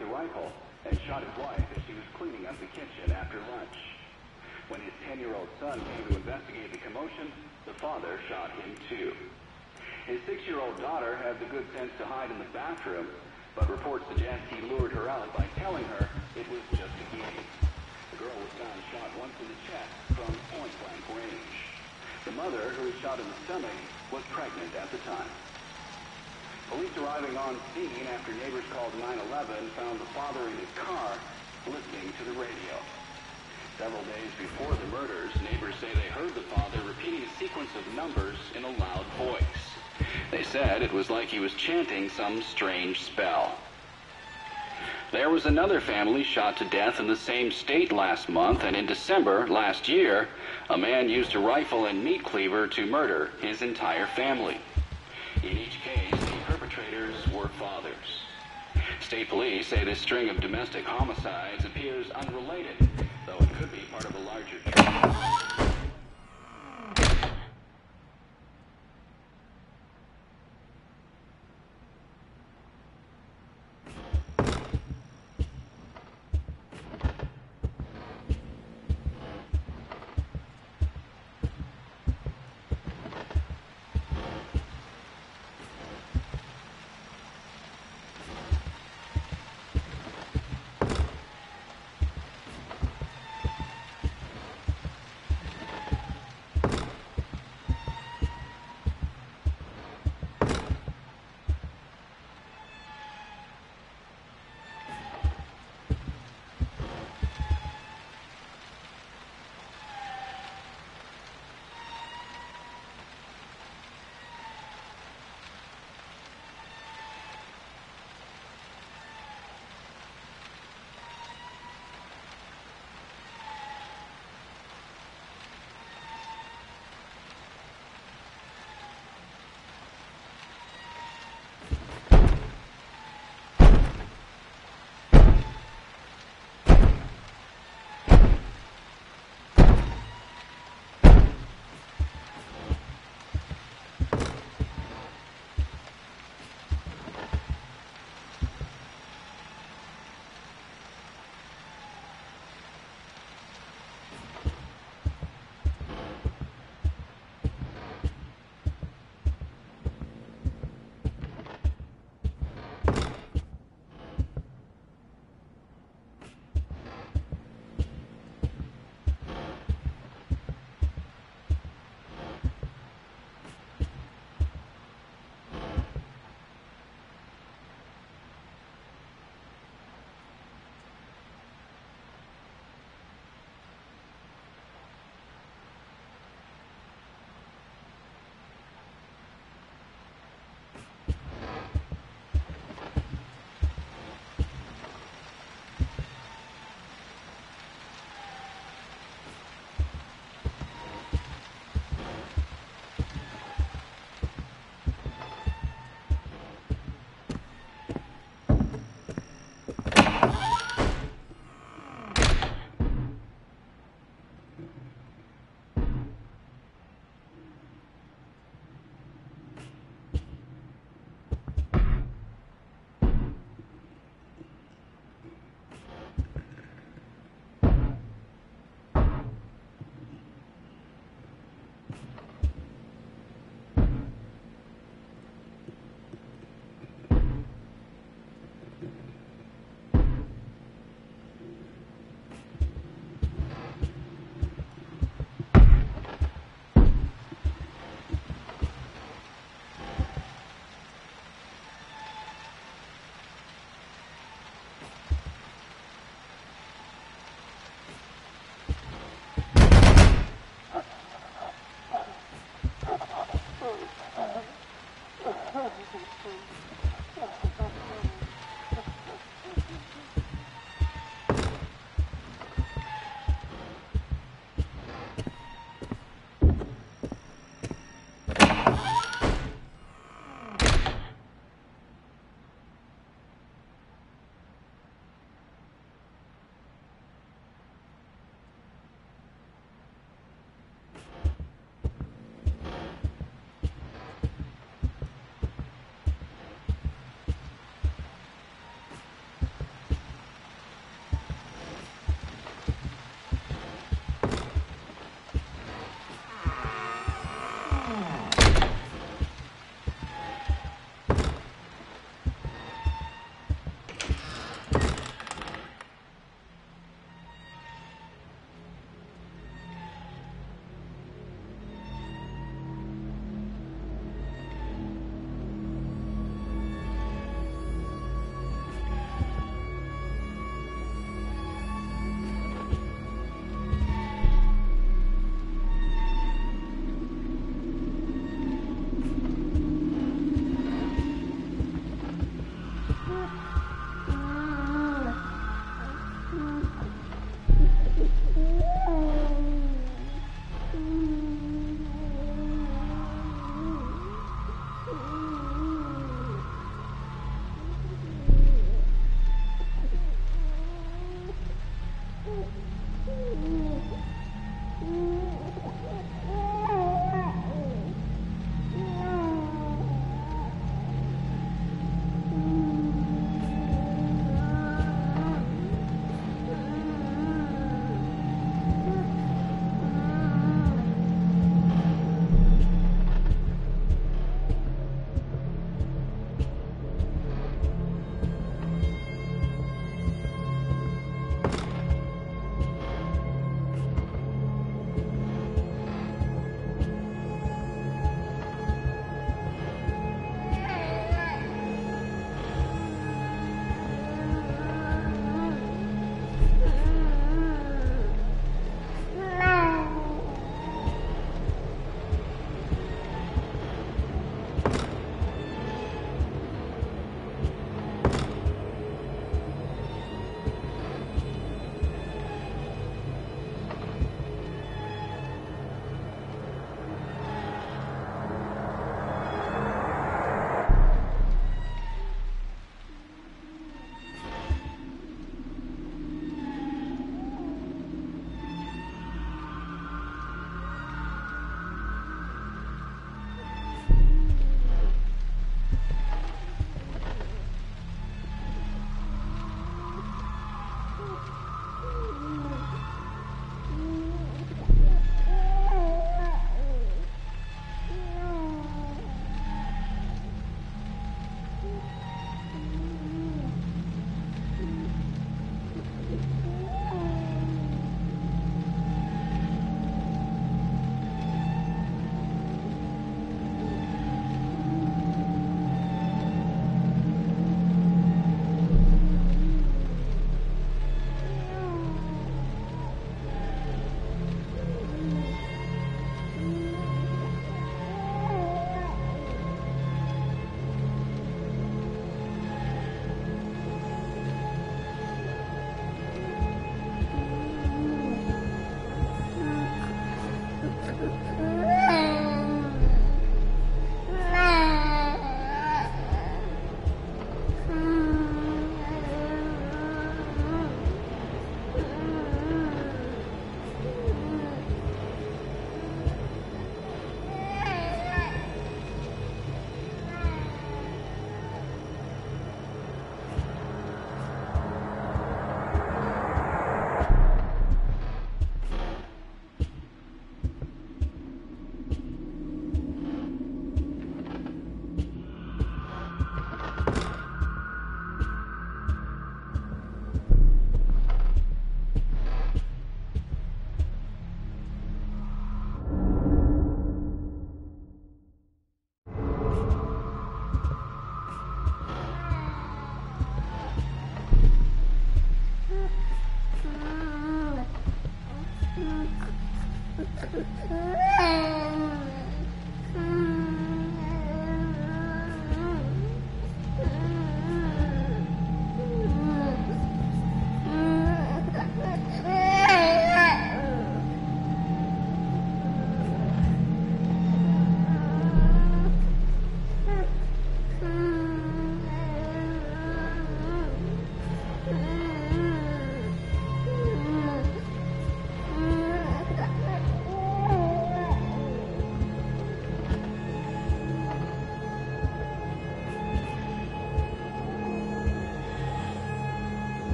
the rifle and shot his wife as she was cleaning up the kitchen after lunch. When his 10-year-old son came to investigate the commotion, the father shot him too. His 6-year-old daughter had the good sense to hide in the bathroom, but reports suggest he lured her out by telling her it was just a game. The girl was found shot once in the chest from point-blank range. The mother, who was shot in the stomach, was pregnant at the time. Police arriving on scene after neighbors called 911 found the father in his car listening to the radio. Several days before the murders, neighbors say they heard the father repeating a sequence of numbers in a loud voice. They said it was like he was chanting some strange spell. There was another family shot to death in the same state last month, and in December last year, a man used a rifle and meat cleaver to murder his entire family. In each case, the perpetrators were fathers. State police say this string of domestic homicides appears unrelated, though it could be part of a larger trend.